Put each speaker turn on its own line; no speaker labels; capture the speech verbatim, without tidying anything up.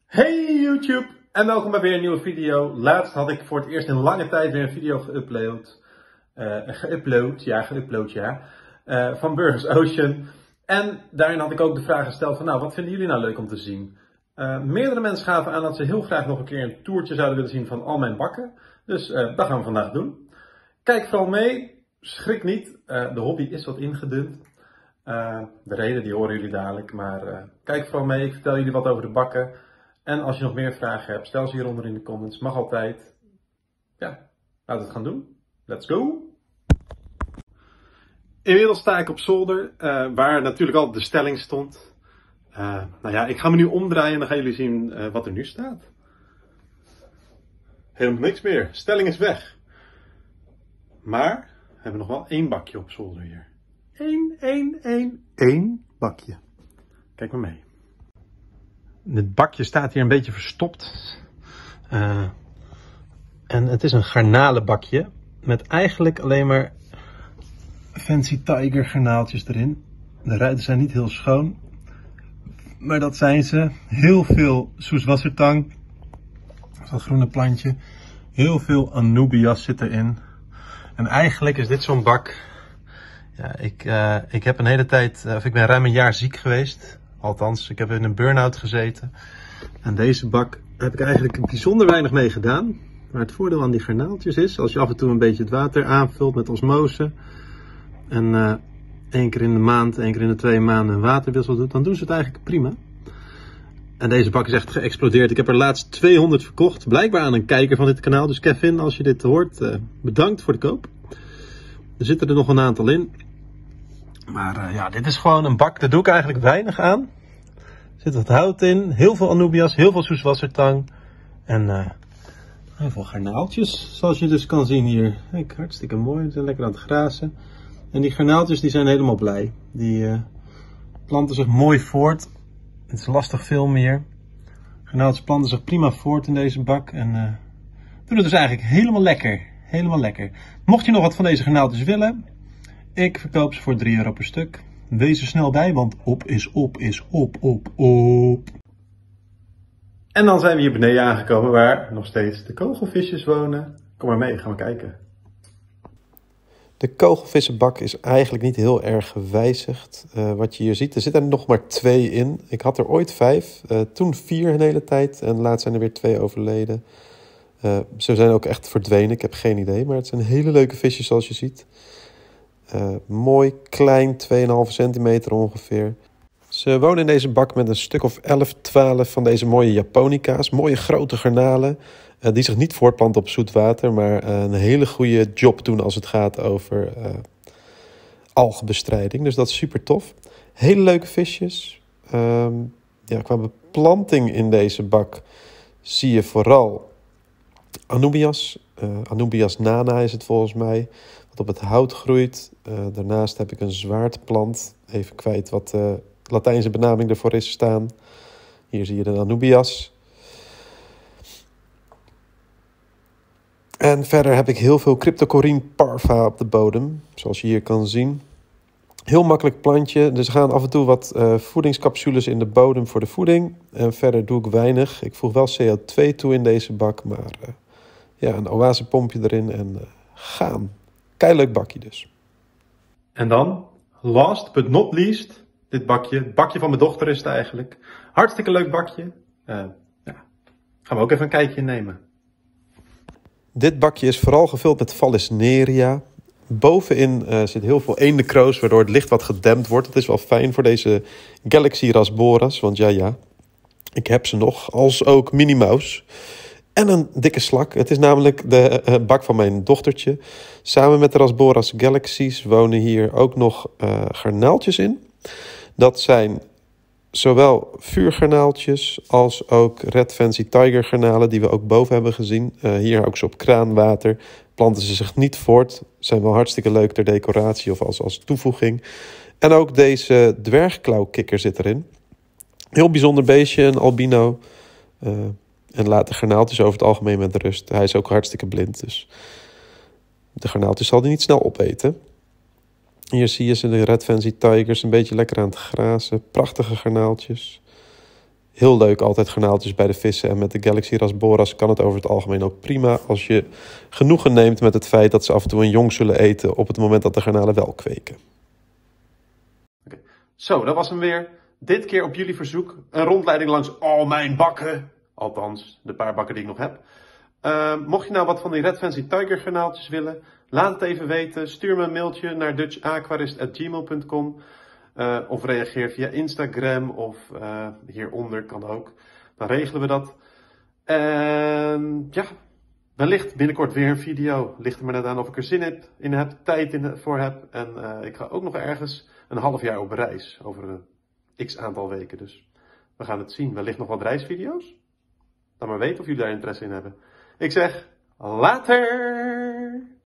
Hey YouTube en welkom bij weer een nieuwe video. Laatst had ik voor het eerst in lange tijd weer een video geüpload. Uh, geüpload, ja geüpload ja. Uh, van Burgers Ocean. En daarin had ik ook de vraag gesteld van nou wat vinden jullie nou leuk om te zien? Uh, meerdere mensen gaven aan dat ze heel graag nog een keer een toertje zouden willen zien van al mijn bakken. Dus uh, dat gaan we vandaag doen. Kijk vooral mee, schrik niet. Uh, de hobby is wat ingedund. Uh, de reden die horen jullie dadelijk. Maar uh, kijk vooral mee, ik vertel jullie wat over de bakken. En als je nog meer vragen hebt, stel ze hieronder in de comments. Mag altijd. Ja, laten we het gaan doen. Let's go! Inmiddels sta ik op zolder, uh, waar natuurlijk altijd de stelling stond. Uh, nou ja, ik ga me nu omdraaien en dan gaan jullie zien uh, wat er nu staat. Helemaal niks meer. Stelling is weg. Maar we hebben nog wel één bakje op zolder hier. Eén, één, één, één bakje. Kijk maar mee. Dit bakje staat hier een beetje verstopt. Uh, en het is een garnalenbakje. Met eigenlijk alleen maar Fancy Tiger garnaaltjes erin. De ruiten zijn niet heel schoon. Maar dat zijn ze. Heel veel soeswassertang. Dat groene plantje. Heel veel Anubias zit erin. En eigenlijk is dit zo'n bak. Ja, ik, uh, ik heb een hele tijd, of ik ben ruim een jaar ziek geweest. Althans, ik heb in een burn-out gezeten. En deze bak heb ik eigenlijk bijzonder weinig mee gedaan. Maar het voordeel aan die garnaaltjes is, als je af en toe een beetje het water aanvult met osmose. En uh, één keer in de maand, één keer in de twee maanden een waterwissel doet, dan doen ze het eigenlijk prima. En deze bak is echt geëxplodeerd. Ik heb er laatst tweehonderd verkocht. Blijkbaar aan een kijker van dit kanaal. Dus Kevin, als je dit hoort, uh, bedankt voor de koop. Er zitten er nog een aantal in. Maar uh, ja, dit is gewoon een bak, daar doe ik eigenlijk weinig aan. Er zit wat hout in, heel veel Anubias, heel veel soeswassertang. En uh, heel veel garnaaltjes, zoals je dus kan zien hier. Kijk, hartstikke mooi, ze zijn lekker aan het grazen. En die garnaaltjes die zijn helemaal blij. Die uh, planten zich mooi voort. Het is lastig veel meer. Garnaaltjes planten zich prima voort in deze bak. En uh, doen het dus eigenlijk helemaal lekker. Helemaal lekker. Mocht je nog wat van deze garnaaltjes willen, ik verkoop ze voor drie euro per stuk. Wees er snel bij, want op is op is op, op, op. En dan zijn we hier beneden aangekomen waar nog steeds de kogelvisjes wonen. Kom maar mee, gaan we kijken. De kogelvissenbak is eigenlijk niet heel erg gewijzigd. Uh, wat je hier ziet, er zitten er nog maar twee in. Ik had er ooit vijf, uh, toen vier een hele tijd en laatst zijn er weer twee overleden. Uh, ze zijn ook echt verdwenen, ik heb geen idee, maar het zijn hele leuke visjes zoals je ziet. Uh, mooi, klein, twee komma vijf centimeter ongeveer. Ze wonen in deze bak met een stuk of elf, twaalf van deze mooie Japonica's. Mooie grote garnalen, uh, die zich niet voortplanten op zoet water, maar uh, een hele goede job doen als het gaat over uh, algenbestrijding. Dus dat is super tof. Hele leuke visjes. Um, ja, qua beplanting in deze bak zie je vooral Anubias. Uh, Anubias nana is het volgens mij. Wat op het hout groeit. Uh, daarnaast heb ik een zwaardplant. Even kwijt wat de Latijnse benaming ervoor is staan. Hier zie je de Anubias. En verder heb ik heel veel Cryptocoryne parva op de bodem. Zoals je hier kan zien. Heel makkelijk plantje. Dus er gaan af en toe wat uh, voedingscapsules in de bodem voor de voeding. En verder doe ik weinig. Ik voeg wel C O twee toe in deze bak. Maar uh, ja, een oasepompje erin en uh, gaan. Keileuk bakje dus. En dan, last but not least, dit bakje. Het bakje van mijn dochter is het eigenlijk. Hartstikke leuk bakje. Uh, ja. Gaan we ook even een kijkje nemen. Dit bakje is vooral gevuld met Vallisneria. Bovenin uh, zit heel veel eendenkroos, waardoor het licht wat gedempt wordt. Dat is wel fijn voor deze Galaxy Rasboras, want ja, ja, ik heb ze nog. Als ook Minnie Mouse. En een dikke slak. Het is namelijk de uh, bak van mijn dochtertje. Samen met de Rasboras Galaxies wonen hier ook nog uh, garnaaltjes in. Dat zijn zowel vuurgarnaaltjes als ook Red Fancy Tiger garnalen die we ook boven hebben gezien. Uh, hier ook ze op kraanwater. Planten ze zich niet voort. Zijn wel hartstikke leuk ter decoratie of als, als toevoeging. En ook deze dwergklauwkikker zit erin. Heel bijzonder beestje, een albino. Uh, En laat de garnaaltjes over het algemeen met rust. Hij is ook hartstikke blind, dus de garnaaltjes zal hij niet snel opeten. Hier zie je ze, de Red Fancy Tigers, een beetje lekker aan het grazen. Prachtige garnaaltjes.
Heel leuk, altijd garnaaltjes bij de vissen. En met de Galaxy Rasboras kan het over het algemeen ook prima als je genoegen neemt met het feit dat ze af en toe een jong zullen eten op het moment dat de garnalen wel kweken.
Okay. Zo, dat was hem weer. Dit keer op jullie verzoek een rondleiding langs al mijn bakken. Althans, de paar bakken die ik nog heb. Uh, mocht je nou wat van die Red Fancy Tiger garnaaltjes willen, laat het even weten. Stuur me een mailtje naar dutch aquarist at gmail dot com. Uh, of reageer via Instagram of uh, hieronder, kan ook. Dan regelen we dat. En ja, wellicht binnenkort weer een video. Ligt er maar net aan of ik er zin in heb, tijd in, voor heb. En uh, ik ga ook nog ergens een half jaar op reis. Over een x aantal weken. Dus we gaan het zien. Wellicht nog wat reisvideo's. Laat maar weten of jullie daar interesse in hebben. Ik zeg, later!